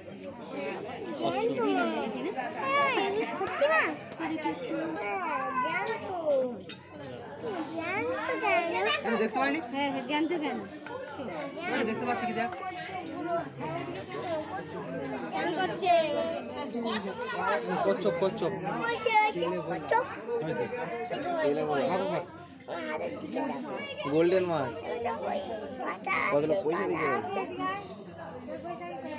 দেখতে পাইনি? হ্যাঁ হ্যাঁ জানতো কেন দেখতে পাচ্ছি কি দেখ কচ্ছপ কচ্ছপ গোল্ডেন মাছ কতটা পয়সা দিতে